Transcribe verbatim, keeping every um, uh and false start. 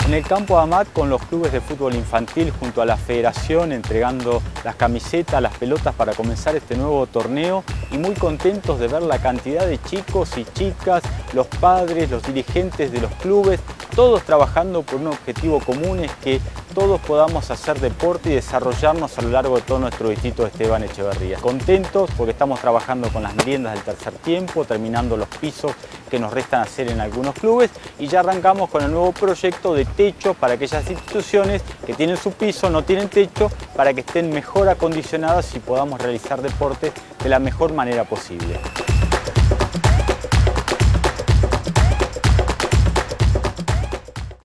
En el campo AMAT, con los clubes de fútbol infantil junto a la federación, entregando las camisetas, las pelotas para comenzar este nuevo torneo, y muy contentos de ver la cantidad de chicos y chicas, los padres, los dirigentes de los clubes, todos trabajando por un objetivo común, es que todos podamos hacer deporte y desarrollarnos a lo largo de todo nuestro distrito de Esteban Echeverría. Contentos porque estamos trabajando con las meriendas del tercer tiempo, terminando los pisos que nos restan hacer en algunos clubes, y ya arrancamos con el nuevo proyecto de techo para aquellas instituciones que tienen su piso, no tienen techo, para que estén mejor acondicionadas y podamos realizar deporte de la mejor manera posible.